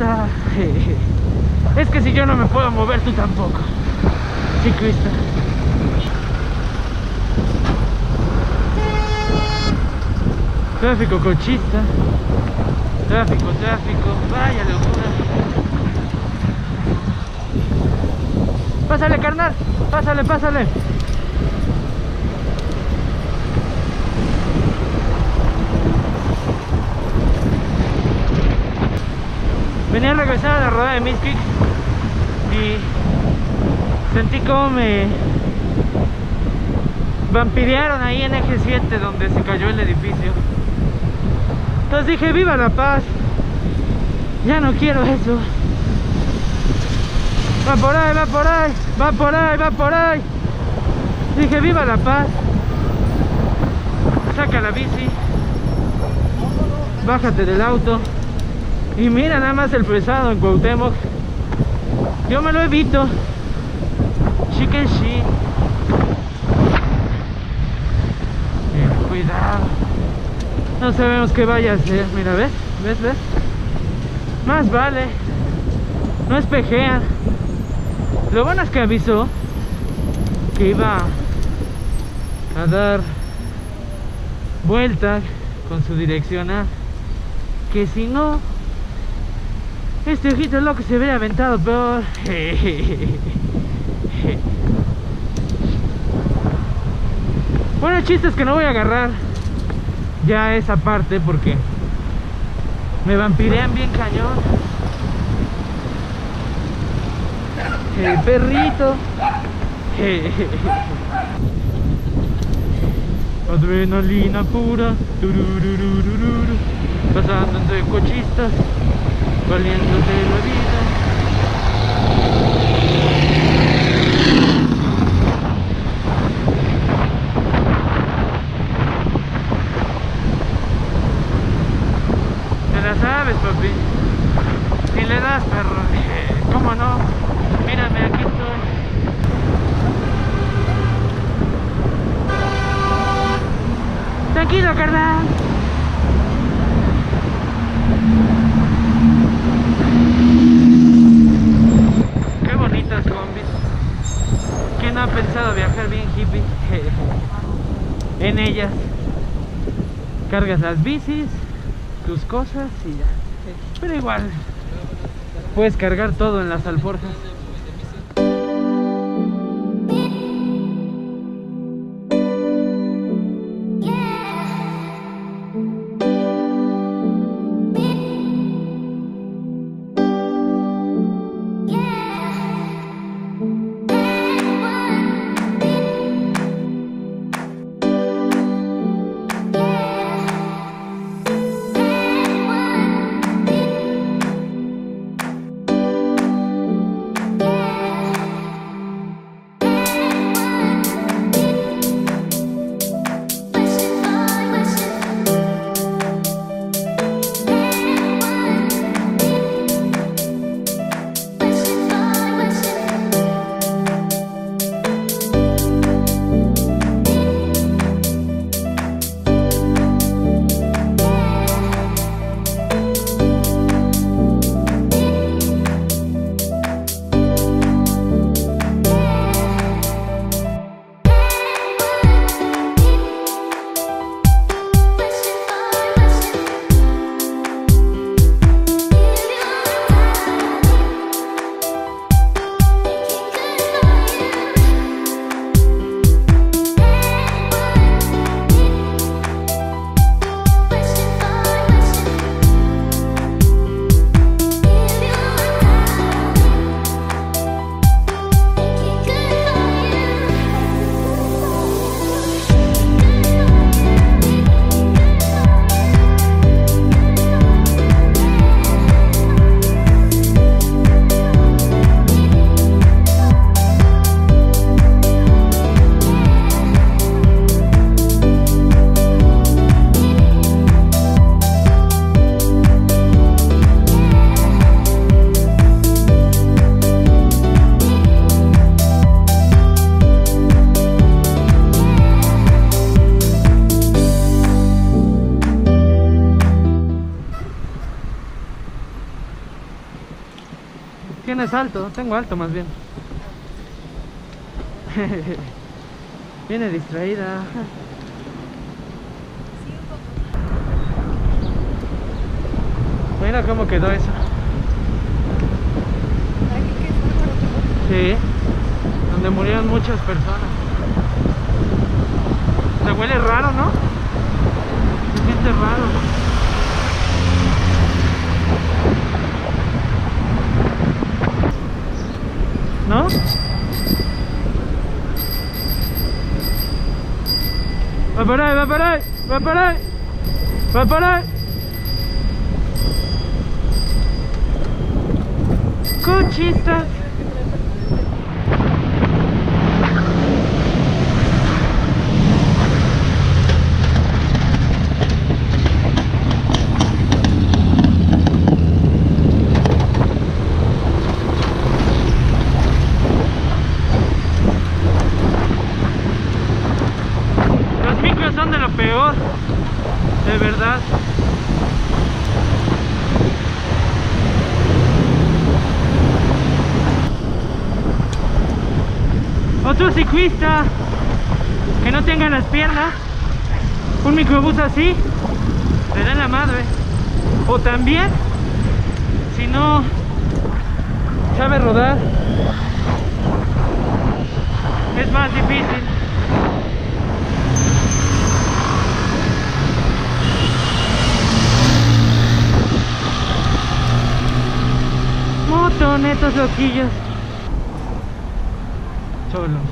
ciclista. Es que si yo no me puedo mover, tú tampoco, ciclista. Tráfico cochista. Tráfico, vaya locura. Pásale, carnal, pásale. Venía a regresar a la rodada de Mixquic y sentí como me vampirearon ahí en eje 7 donde se cayó el edificio. Entonces dije, viva la paz, ya no quiero eso. Va por ahí. Dije, viva la paz. Saca la bici, bájate del auto y mira nada más el fresado en Cuauhtémoc. Yo me lo evito. Chicken shit. Cuidado. No sabemos qué vaya a hacer. Mira, ¿ves? Más vale. No espejean. Lo bueno es que avisó que iba a dar vuelta con su direccional, que si no, este ojito loco se hubiera aventado peor. Bueno, el chiste es que no voy a agarrar ya esa parte porque me vampirean bien cañón. El perrito. Adrenalina pura. Turururururu. Pasando entre cochistas, valiéndose la vida. Te la sabes, papi. Si le das, perro. ¿Cómo no? Mírame, aquí estoy. Tranquilo, carnal. Qué bonitas combis. ¿Quién ha pensado viajar bien hippie? En ellas cargas las bicis, tus cosas y ya. Pero igual puedes cargar todo en las alforjas. Tienes alto, tengo alto más bien. Viene distraída. Mira cómo quedó eso. Sí, donde murieron muchas personas. Se huele raro, ¿no? Se siente raro. ¿No? Va por ahí, va por ahí, va por ahí, va por ahí. Cochistas. Los micros son de lo peor, de verdad. Otro ciclista que no tenga las piernas, un microbús así, le da en la madre. O también, si no sabe rodar, es más difícil. Motonetos loquillos. Solo. Eso.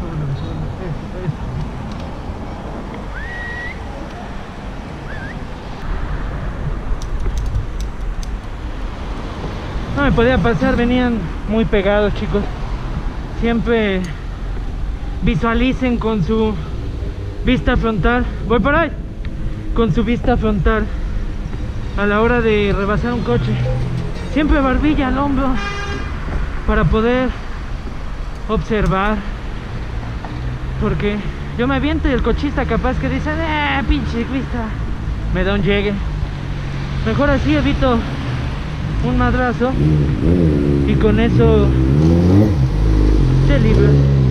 No me podía pasar, venían muy pegados, chicos. Siempre visualicen con su vista frontal. Voy por ahí. Con su vista frontal a la hora de rebasar un coche. Siempre barbilla al hombro para poder observar, porque yo me aviento y el cochista capaz que dice pinche ciclista, me da un llegue. Mejor así evito un madrazo y con eso te libras.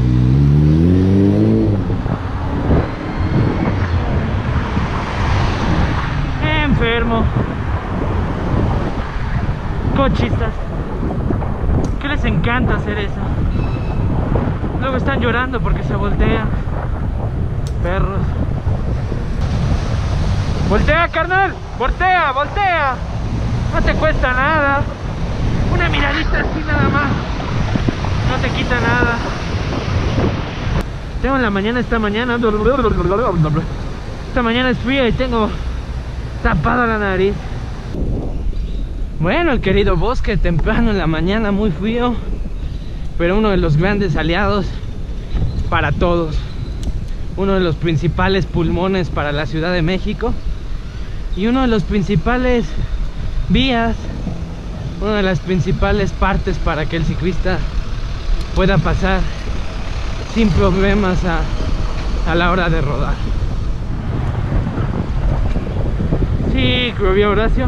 Enfermo. Cochistas, que les encanta hacer eso. Luego están llorando porque se voltean. Perros. Voltea, carnal. Voltea, voltea. No te cuesta nada. Una miradita así nada más. No te quita nada. Tengo en la mañana, esta mañana es fría y tengo tapada la nariz. Bueno, el querido bosque, temprano en la mañana, muy frío, pero uno de los grandes aliados para todos, uno de los principales pulmones para la Ciudad de México y uno de los principales vías, una de las principales partes para que el ciclista pueda pasar sin problemas a la hora de rodar. Sí, creo que Horacio.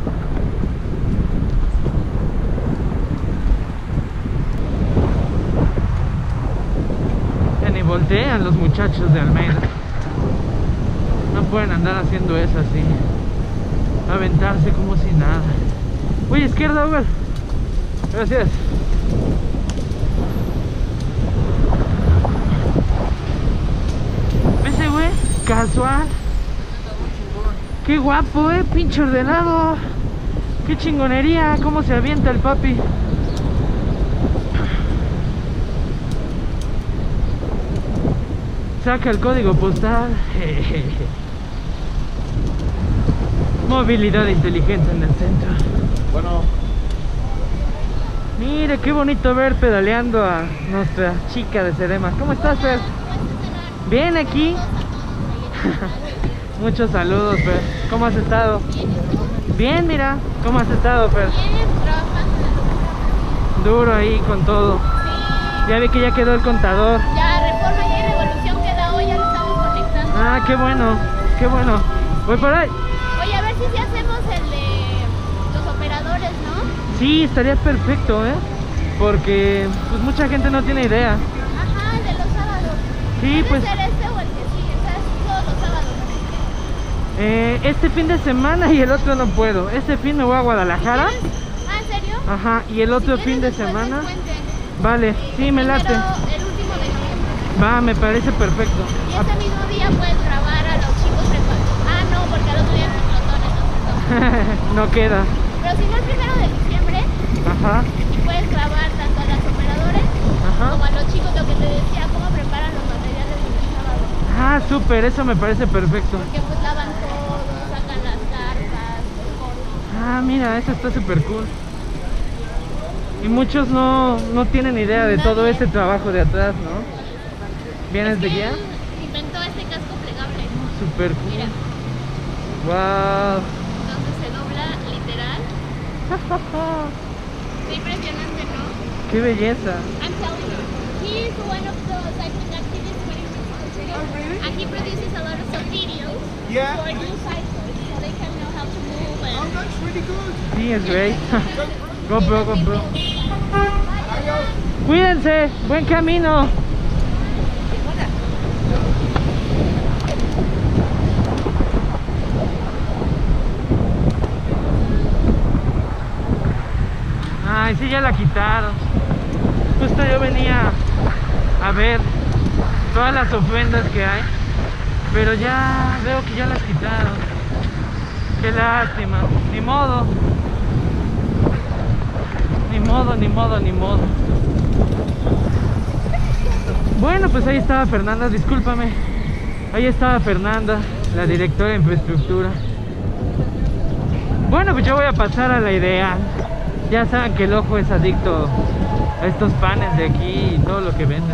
Ni voltean los muchachos de Almeida. No pueden andar haciendo eso así, aventarse como si nada. Uy, izquierda, Uber. Gracias. Ese güey, casual. Qué guapo, pinche ordenado. Qué chingonería, cómo se avienta el papi. Saca el código postal. Movilidad inteligente en el centro. Bueno. Mire, qué bonito ver pedaleando a nuestra chica de Cerema. ¿Cómo estás, Fer? Bien, aquí. Muchos saludos, Fer. ¿Cómo has estado? Bien, mira. ¿Cómo has estado, Fer? Bien, trabajando. Duro ahí con todo. Sí. Ya vi que ya quedó el contador. Ya, Reforma y Revolución queda hoy, ya lo estamos conectando. Ah, qué bueno, qué bueno. Voy por ahí. Oye, a ver si hacemos el de los operadores, ¿no? Sí, estaría perfecto, porque pues mucha gente no tiene idea. Ajá, el de los sábados. Sí, ¿Puede pues ser este o el que sigue? O sea, es todos los sábados. este fin de semana y el otro no puedo. Este fin me voy a Guadalajara. Ah, ¿en serio? Ajá, y el otro Si fin de quieres, después semana. del puente. Vale, sí, me late. Primero, el último de noviembre. Va, me parece perfecto. Y ese mismo día puedes grabar a los chicos preparados. Ah, no, porque al otro día es ciclotón, entonces no. No queda. Pero si no, el 1 de diciembre Ajá, puedes grabar tanto a los operadores como ajá. a los chicos, lo que te decía, cómo preparan los materiales del sábado. Ah, súper, eso me parece perfecto. Porque pues lavan todo, sacan las carpas, el polvo. Ah, mira, eso está súper cool. Y muchos no tienen idea de todo ese trabajo de atrás, ¿no? ¿Vienes de guía? Él inventó este casco plegable. Súper cool. Mira, Wow. entonces se dobla literal. Qué impresionante, ¿no? Qué belleza. I'm telling you, he's one of the cycling activists when he was in the city. Oh, really? And he produces a lot of videos Yeah. for new cyclists so they can know how to move Oh, and that's really good. Sí, es great. GoPro, GoPro. Adios. Cuídense, buen camino. Ay, sí, ya la quitaron. Justo yo venía a ver todas las ofrendas que hay, pero ya veo que ya las quitaron. Qué lástima. Ni modo. Ni modo, ni modo, ni modo. Bueno, pues ahí estaba Fernanda, discúlpame. Ahí estaba Fernanda, la directora de infraestructura. Bueno, pues yo voy a pasar a la Ideal. Ya saben que el ojo es adicto a estos panes de aquí y todo lo que venden.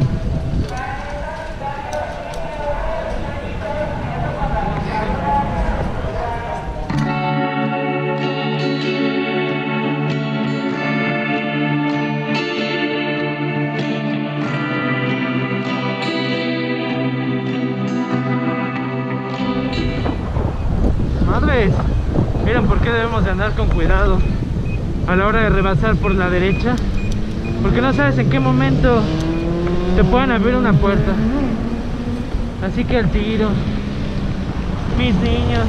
Madres, miren por qué debemos de andar con cuidado a la hora de rebasar por la derecha, porque no sabes en qué momento te pueden abrir una puerta. Así que al tiro, mis niños.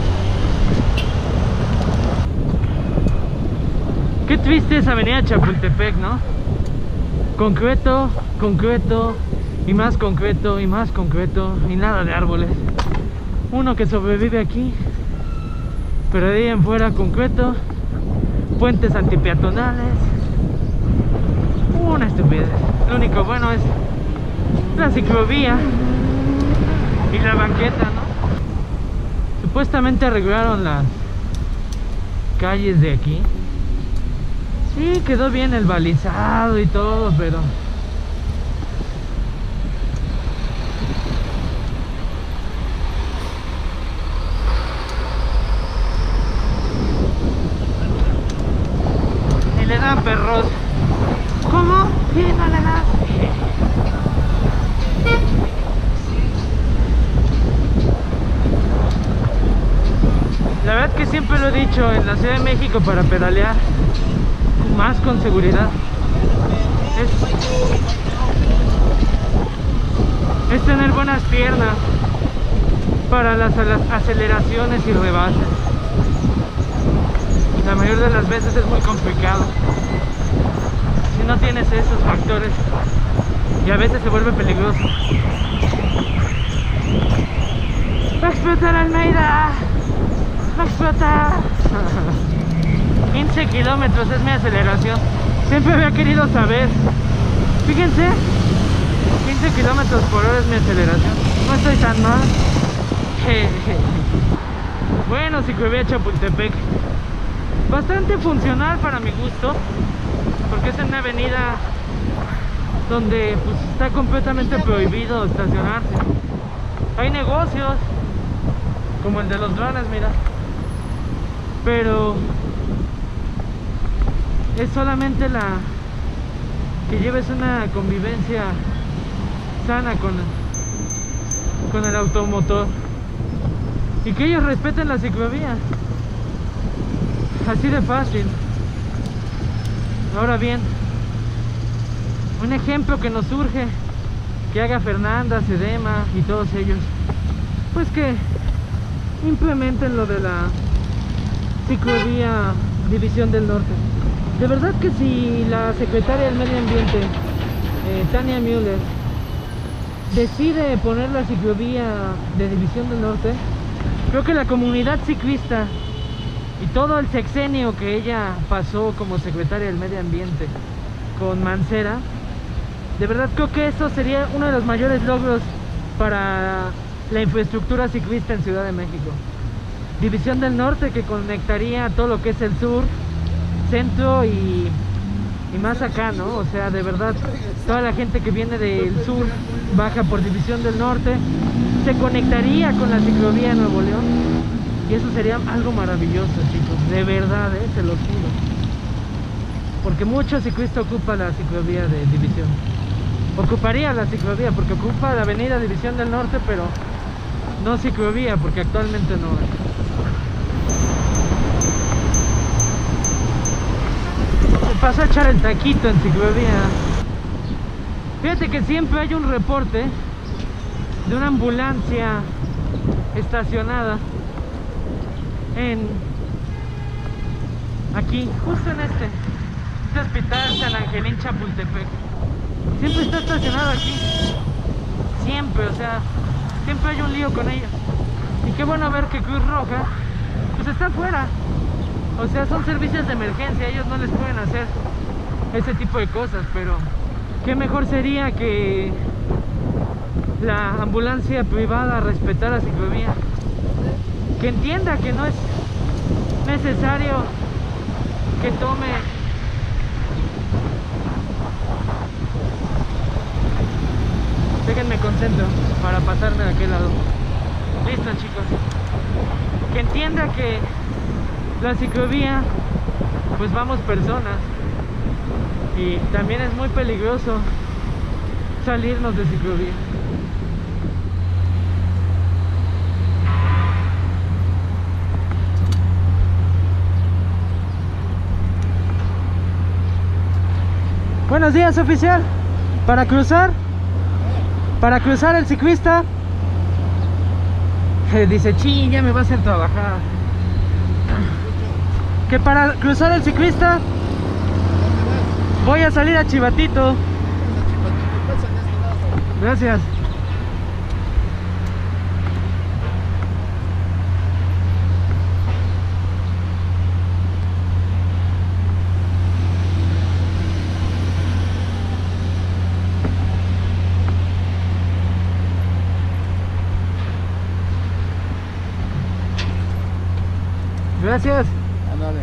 Qué triste es Avenida Chapultepec, ¿no? Concreto, concreto y más concreto y más concreto y nada de árboles. Uno que sobrevive aquí, pero de ahí en fuera concreto, puentes antipeatonales, una estupidez. Lo único bueno es la ciclovía y la banqueta, ¿no? Supuestamente arreglaron las calles de aquí. Sí, quedó bien el balizado y todo, pero le dan perros. ¿Cómo? Sí, no le dan. La verdad que siempre lo he dicho, en la Ciudad de México para pedalear más con seguridad es tener buenas piernas para las aceleraciones y rebases. La mayoría de las veces es muy complicado si no tienes esos factores y a veces se vuelve peligroso. ¡Va a explotar Almeida! ¡Va a explotar! 15 kilómetros es mi aceleración. Siempre había querido saber. Fíjense, 15 kilómetros por hora es mi aceleración. No estoy tan mal. Bueno, ciclovía Chapultepec, bastante funcional para mi gusto, porque es en una avenida donde pues está completamente prohibido estacionarse. Hay negocios como el de los drones, mira, pero es solamente que lleves una convivencia sana con el automotor y que ellos respeten la ciclovía. Así de fácil. Ahora bien, un ejemplo que nos surge, que haga Fernanda, Sedema y todos ellos, pues que implementen lo de la ciclovía División del Norte. De verdad que si la secretaria del Medio Ambiente, Tania Müller, decide poner la ciclovía de División del Norte, creo que la comunidad ciclista y todo el sexenio que ella pasó como secretaria del Medio Ambiente con Mancera, de verdad creo que eso sería uno de los mayores logros para la infraestructura ciclista en Ciudad de México. División del Norte, que conectaría todo lo que es el sur, centro y más acá, ¿no? O sea, de verdad, toda la gente que viene del sur baja por División del Norte, se conectaría con la ciclovía de Nuevo León, y eso sería algo maravilloso, chicos, de verdad, se los juro, porque mucho ciclista ocupa la ciclovía de División, ocuparía la ciclovía, porque ocupa la avenida División del Norte, pero no ciclovía, porque actualmente no hay. Pasó a echar el taquito en ciclovía. Fíjate que siempre hay un reporte de una ambulancia estacionada aquí, justo en este hospital San Angelín Chapultepec. Siempre está estacionado aquí, siempre, o sea, siempre hay un lío con ellos. Y qué bueno ver que Cruz Roja pues está afuera. O sea, son servicios de emergencia, ellos no les pueden hacer ese tipo de cosas, pero qué mejor sería que la ambulancia privada respetara la ciclovía, que entienda que no es necesario que tome déjenme concentro para pasarme de aquel lado. Listo, chicos, que entienda que la ciclovía, pues vamos personas, y también es muy peligroso salirnos de ciclovía. Buenos días, oficial. Para cruzar el ciclista, dice, ching, ya me va a hacer trabajar. Que para cruzar el ciclista voy a salir a Chivatito. Gracias. Gracias. Ándale.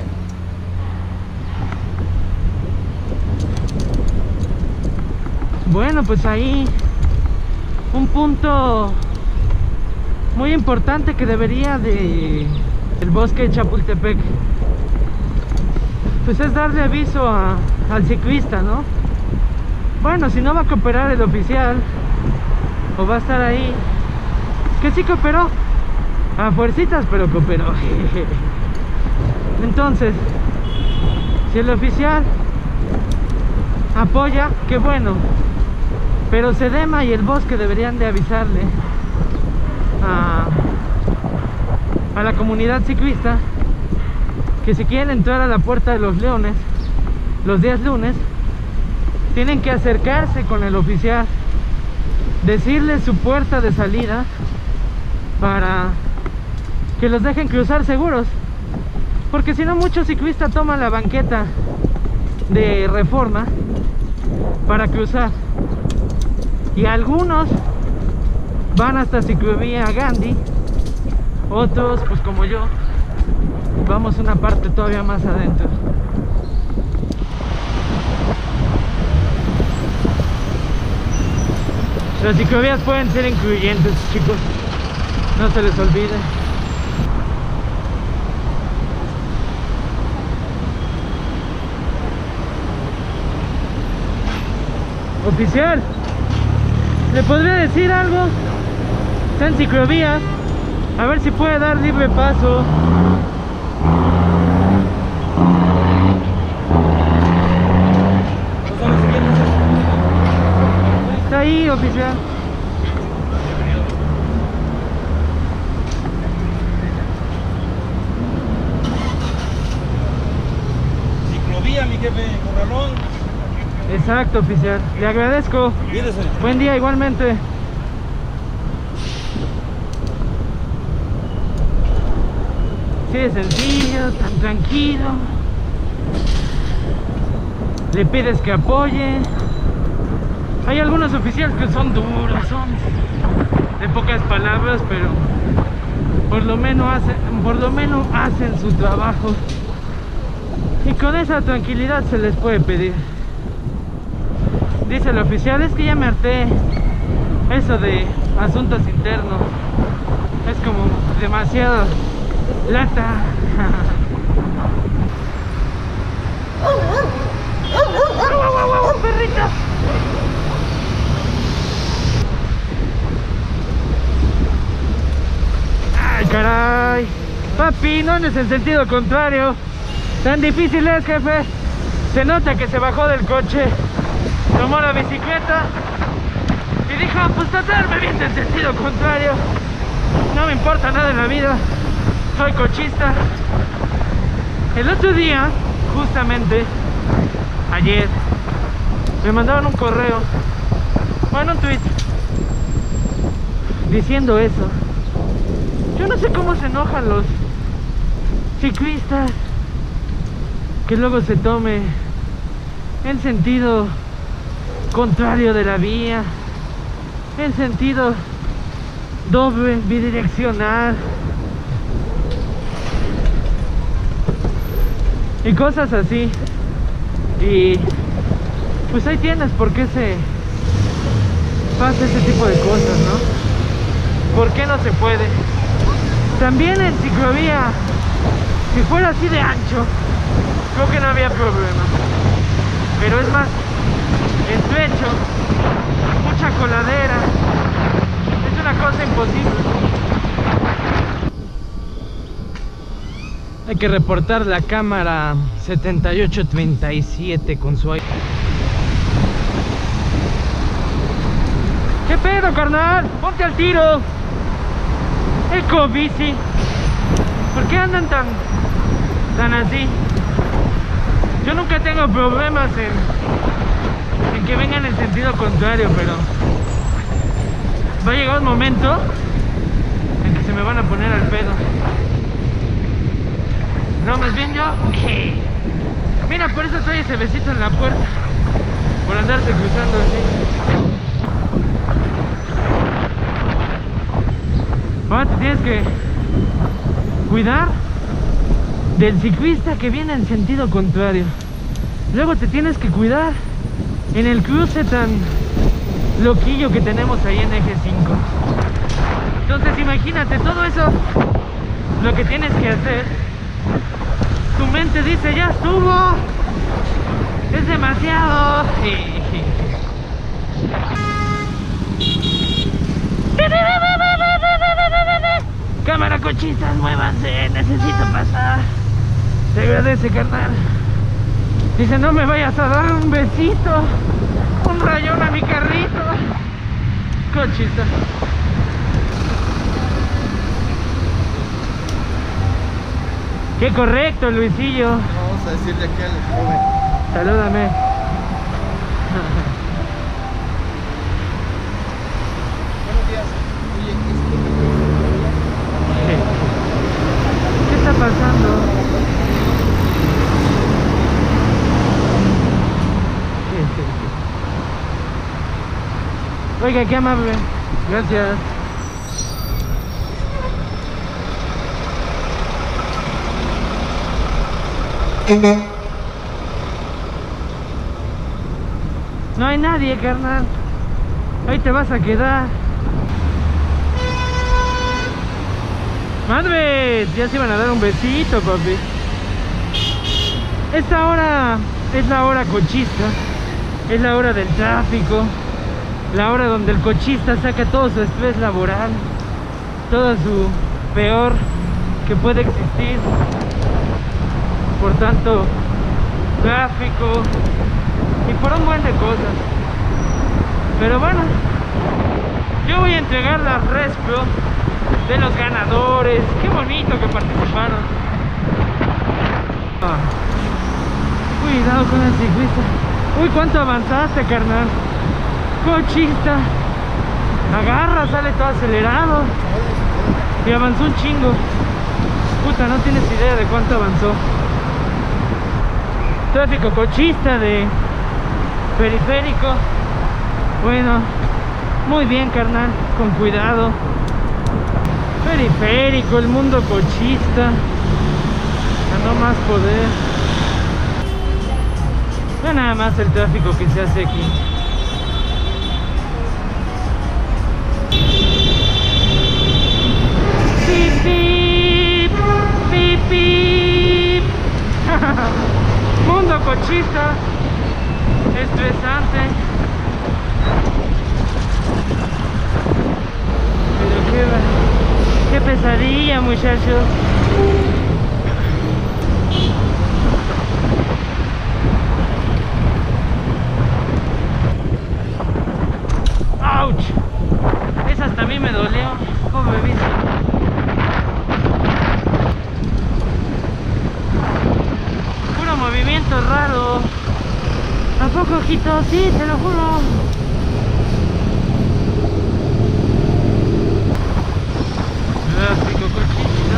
Bueno, pues ahí un punto muy importante que debería de el bosque de Chapultepec, pues es darle aviso al ciclista, ¿no? Bueno, si no va a cooperar el oficial o va a estar ahí, que sí cooperó a fuercitas, pero cooperó. Entonces, si el oficial apoya, qué bueno, pero Sedema y el bosque deberían de avisarle a la comunidad ciclista que si quieren entrar a la Puerta de los Leones los días lunes, tienen que acercarse con el oficial, decirle su puerta de salida para que los dejen cruzar seguros, porque si no muchos ciclistas toman la banqueta de Reforma para cruzar, y algunos van hasta ciclovía Gandhi, otros pues como yo vamos una parte todavía más adentro. Las ciclovías pueden ser incluyentes, chicos, no se les olvide. Oficial, ¿le podría decir algo? Está en ciclovía, a ver si puede dar libre paso. oficial. Ciclovía, mi jefe, Corralón. Exacto, oficial. Le agradezco. Cuídese. Buen día igualmente. Sí, es sencillo, tan tranquilo. Le pides que apoye. Hay algunos oficiales que son duros, son de pocas palabras, pero por lo menos hacen su trabajo. Y con esa tranquilidad se les puede pedir. Dice el oficial, es que ya me harté. Eso de asuntos internos es como demasiado lata. ¡Perrito! ¡Ay, caray! Papi, no es en sentido contrario. Tan difícil es, jefe. Se nota que se bajó del coche, tomó la bicicleta y dijo, pues tratarme bien en sentido contrario. No me importa nada en la vida. Soy cochista. El otro día, justamente ayer, me mandaron un correo, bueno, un tweet diciendo eso. Yo no sé cómo se enojan los ciclistas que luego se tome en sentido contrario de la vía, en sentido doble, bidireccional y cosas así. Y pues ahí tienes por qué se pasa ese tipo de cosas, ¿no? ¿Por qué no se puede? También en ciclovía, si fuera así de ancho, creo que no había problema. Pero es más estrecho, mucha coladera, es una cosa imposible. Hay que reportar la cámara 7837 con su aire. ¿Qué pedo, carnal? Ponte al tiro. Ecobici. ¿Por qué andan tan así? Yo nunca tengo problemas en que vengan en sentido contrario, pero va a llegar un momento en que se me van a poner al pedo. No, más bien yo. Mira, por eso trae ese besito en la puerta, por andarse cruzando así. Ahora te tienes que cuidar del ciclista que viene en sentido contrario. Luego te tienes que cuidar en el cruce tan loquillo que tenemos ahí en eje 5. Entonces imagínate todo eso, lo que tienes que hacer. Tu mente dice, ya estuvo, es demasiado. Cámara, cochistas, muévanse, necesito pasar. Te agradece, carnal. Dice, no me vayas a dar un besito, un rayón a mi carrito. Cochista. Qué correcto, Luisillo. Vamos a decirle aquí al joven. Salúdame. Buenos días. Oye, ¿Qué está pasando? Oiga, qué amable. Gracias. No hay nadie, carnal. Ahí te vas a quedar. Madre, ya se iban a dar un besito, papi. Esta hora es la hora cochista. Es la hora del tráfico. La hora donde el cochista saca todo su estrés laboral, todo su peor que puede existir. Por tanto, tráfico y por un buen de cosas. Pero bueno, Yo voy a entregar las Respro de los ganadores. Qué bonito que participaron. Cuidado con el ciclista. Uy, ¿cuánto avanzaste, carnal? Cochista. Agarra, sale todo acelerado. Y avanzó un chingo. Puta, no tienes idea de cuánto avanzó. Tráfico cochista de periférico. Bueno, muy bien, carnal, con cuidado. Periférico, el mundo cochista. A no más poder. No nada más el tráfico que se hace aquí. Pip, pip, pip, pip. Mundo cochista. Estresante. Pero qué pesadilla, muchachos. ¡Auch! Esa hasta a mí me dolió. Pobre bici. Puro movimiento raro. ¿A poco, ojito? Sí, te lo juro. Tráfico cochista.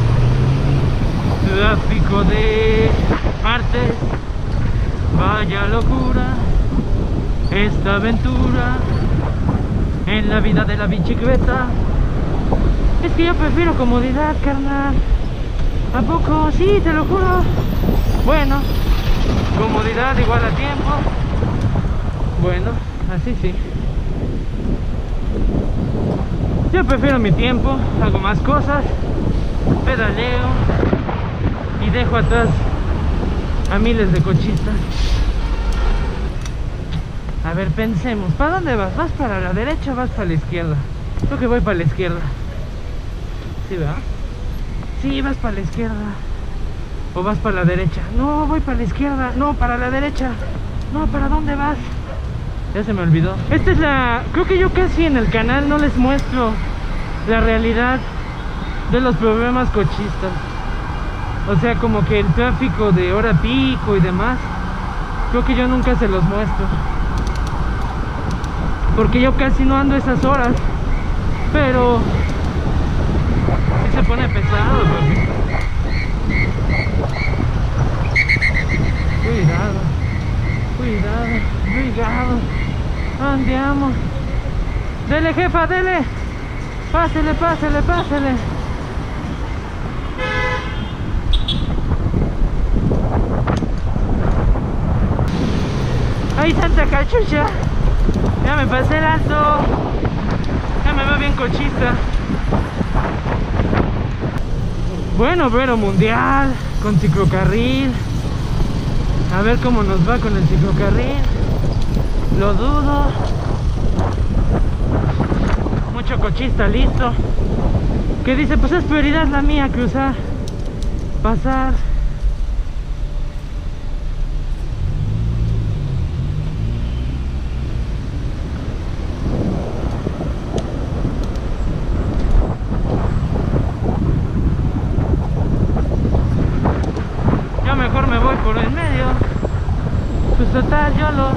Tráfico de martes. Vaya locura. Esta aventura en la vida de la bicicleta. Es que yo prefiero comodidad, carnal. ¿A poco? Sí, te lo juro. Bueno, comodidad igual a tiempo. Bueno, así sí. Yo prefiero mi tiempo, hago más cosas, pedaleo y dejo atrás a miles de cochistas. A ver, pensemos, ¿para dónde vas? ¿Vas para la derecha o vas para la izquierda? Creo que voy para la izquierda. ¿Sí, verdad? Sí, vas para la izquierda. ¿O vas para la derecha? No, voy para la izquierda. No, para la derecha. No, ¿para dónde vas? Ya se me olvidó. Esta es la... Creo que yo casi en el canal no les muestro la realidad de los problemas cochistas. O sea, como que el tráfico de hora pico y demás. Creo que yo nunca se los muestro. Porque yo casi no ando esas horas. Pero... sí se pone pesado, papi. Cuidado. Cuidado. Cuidado. Andiamo. Dele, jefa, dele. Pásele, pásele, pásele. ¡Ay, Santa Cachucha! Ya me pasé el alto. Ya me veo bien cochista. Bueno, pero mundial con ciclocarril. A ver cómo nos va con el ciclocarril. Lo dudo. Mucho cochista listo. Que dice, pues es prioridad la mía cruzar, pasar. Yo mejor me voy por el medio. Pues total, yo lo...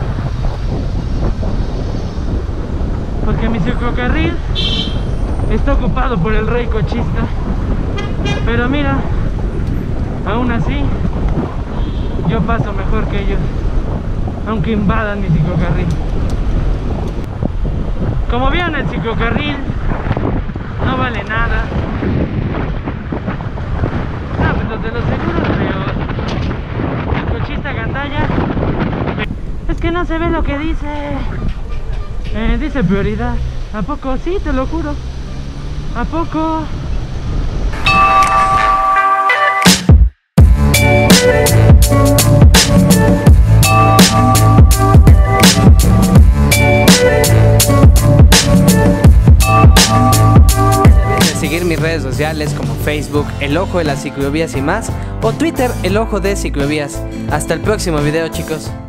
porque mi ciclocarril está ocupado por el rey cochista. Pero mira, aún así yo paso mejor que ellos, aunque invadan mi ciclocarril. Como vieron, el ciclocarril no vale nada. No, pues los de los seguros peor. El cochista gandalla es que no se ve lo que dice. Dice prioridad. ¿A poco? Sí, te lo juro. ¿A poco? Seguir mis redes sociales como Facebook, El Ojo de las Ciclovías y más, o Twitter, El Ojo de Ciclovías. Hasta el próximo video, chicos.